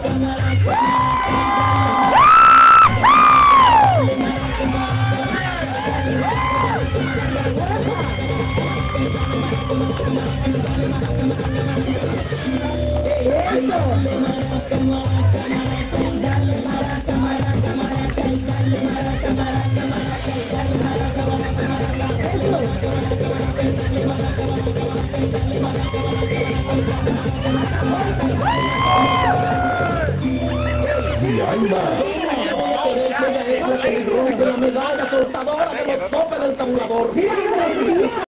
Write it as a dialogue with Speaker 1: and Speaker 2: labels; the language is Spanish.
Speaker 1: Y hay más.
Speaker 2: La medalla portadora de los topes del tabulador.